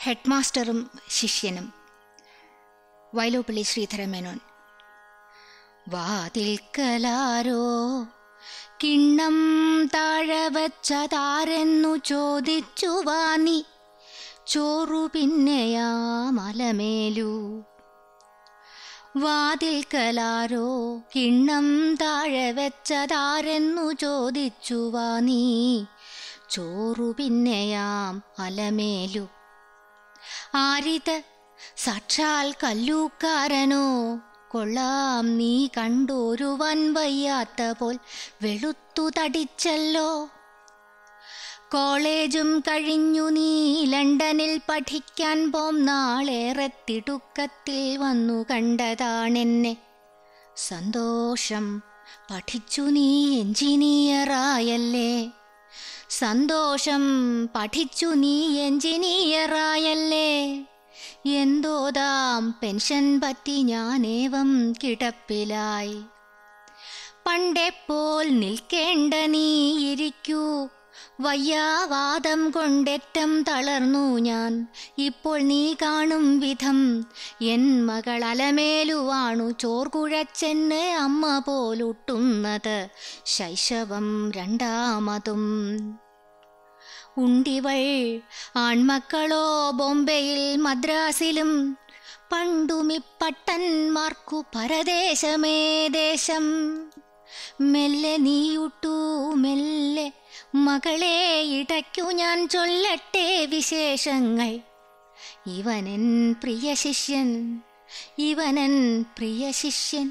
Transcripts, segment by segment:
Head മാസ്റ്ററും ശിഷ്യനും. വയലോപ്പള്ളി ശ്രീധരമേനോൻ. വാതിൽക്കലാരോ കിണ്ണം താഴെ വച്ചതാരെന്നു ചോദിച്ചു വാനി ചോറു പിന്നെയാ മലമേലു. വാതിൽക്കലാരോ കിണ്ണം താഴെ വെച്ചതാരെന്നു ചോദിച്ചു വാനി ചോറു പിന്നെയാം അലമേലു. ആരിത് സാക്ഷാൽ കല്ലൂക്കാരനോ? കൊള്ളാം, നീ കണ്ടോരുവാൻ വയ്യാത്ത പോൽ വെളുത്തു തടിച്ചല്ലോ. കോളേജും കഴിഞ്ഞു നീ ലണ്ടനിൽ പഠിക്കാൻ പോം നാളേറെ തിടുക്കത്തിൽ വന്നു കണ്ടതാണെന്നെ. സന്തോഷം, പഠിച്ചു നീ എഞ്ചിനീയറായല്ലേ. സന്തോഷം, പഠിച്ചു നീ എഞ്ചിനീയറായല്ലേ. എന്തോതാം പെൻഷൻ പറ്റി ഞാനേവം കിടപ്പിലായി. പണ്ടെപ്പോൾ നിൽക്കേണ്ട നീ ഇരിക്കൂ. വയ്യാവാദം കൊണ്ടേറ്റം തളർന്നു ഞാൻ. ഇപ്പോൾ നീ കാണും വിധം എൻ മകൾ അലമേലുവാണു ചോർകുഴച്ചെന്ന് അമ്മ പോലൊട്ടുന്നത് ശൈശവം രണ്ടാമതും. ഉണ്ടിവൾ ആൺമക്കളോ ബോംബെയിൽ മദ്രാസിലും. പണ്ടുമിപ്പട്ടന്മാർക്കു പരദേശമേ ദേശം. മെല്ലെ നീയുട്ടു മെല്ലെ മകളെ ഇടയ്ക്കു ഞാൻ ചൊല്ലട്ടെ വിശേഷങ്ങൾ. ഇവനൻ പ്രിയ ശിഷ്യൻ, ഇവനൻ പ്രിയ ശിഷ്യൻ.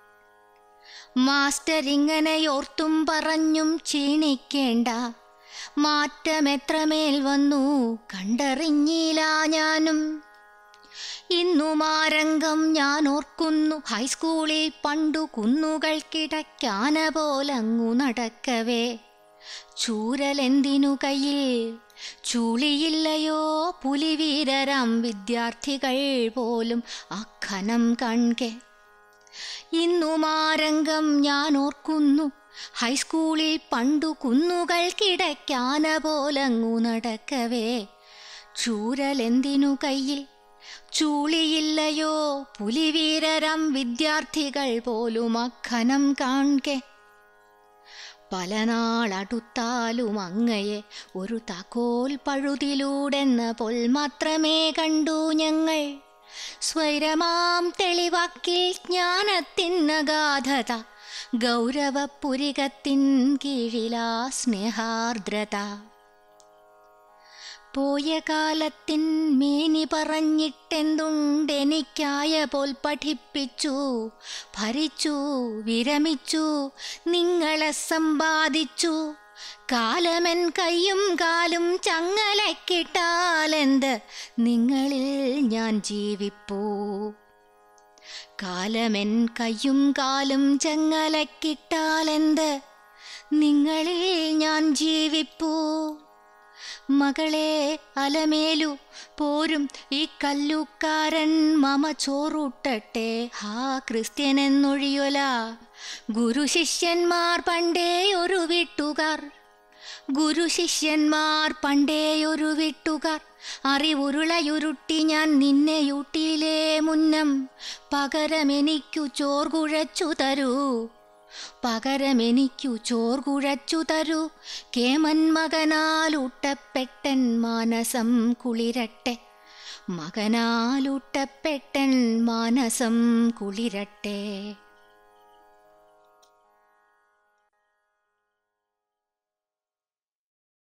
മാസ്റ്ററിങ്ങനെയോർത്തും പറഞ്ഞും ക്ഷീണിക്കേണ്ട. മാറ്റമെത്രമേൽ വന്നു കണ്ടറിഞ്ഞില്ല ഞാനും. ഇന്നുമാരംഗം ഞാൻ ഓർക്കുന്നു. ഹൈസ്കൂളിൽ പണ്ടു കുന്നുകൾക്കിടയ്ക്കാന പോലങ്ങു നടക്കവേ. ചൂരലെന്തിനു കയ്യിൽ ചൂളിയില്ലയോ? പുലിവീരരാം വിദ്യാർത്ഥികൾ പോലും അഖനം കാൺകെ. ഇന്നുമാരംഗം ഞാൻ ഓർക്കുന്നു. ഹൈസ്കൂളിൽ പണ്ടു കുന്നുകൾക്കിടയ്ക്കാന പോലങ്ങു നടക്കവേ. ചൂരലെന്തിനു കയ്യിൽ ചൂളിയില്ലയോ? പുലിവീരരാം വിദ്യാർത്ഥികൾ പോലും അഖനം കാൺകെ. പല നാളടുത്താലും അങ്ങയെ ഒരു താക്കോൽ പഴുതിലൂടെന്ന പോൽ മാത്രമേ കണ്ടു ഞങ്ങൾ. സ്വൈരമാം തെളിവാക്കിൽ ജ്ഞാനത്തിനഗാധത, ഗൗരവപുരികത്തിൻ കീഴിലാ സ്നേഹാർദ്രത. പോയ കാലത്തിൻ മേനി പറഞ്ഞിട്ടെന്തുണ്ടെനിക്കായ പോൽ പഠിപ്പിച്ചു ഭരിച്ചു വിരമിച്ചു നിങ്ങളെ സമ്പാദിച്ചു. കാലമെൻ കയ്യും കാലും ചങ്ങലക്കിട്ടാലെന്ത് നിങ്ങളിൽ ഞാൻ ജീവിപ്പൂ. കാലമെൻ കയ്യും കാലും ചങ്ങലക്കിട്ടാലെന്ത് നിങ്ങളിൽ ഞാൻ ജീവിപ്പൂ. മകളെ അലമേലു പോരും ഈ കല്ലൂക്കാരൻ മമ ചോറൂട്ടട്ടെ. ഹാ ക്രിസ്ത്യനെന്നൊഴിയൊല. ഗുരുശിഷ്യന്മാർ പണ്ടേയൊരു വീട്ടുകാർ. ഗുരുശിഷ്യന്മാർ പണ്ടേയൊരു വീട്ടുകാർ. അറിവുരുളയുരുട്ടി ഞാൻ നിന്നെയൂട്ടിയിലേ മുന്നം. പകരമെനിക്കു ചോർകുഴച്ചു തരൂ. പകരമെനിക്കു ചോർകുഴച്ചു തരൂ. കേമൻ മകനാലൂട്ടപ്പെട്ടൻ മാനസം കുളിരട്ടെ. മകനാലൂട്ടപ്പെട്ടൻ മാനസം കുളിരട്ടെ.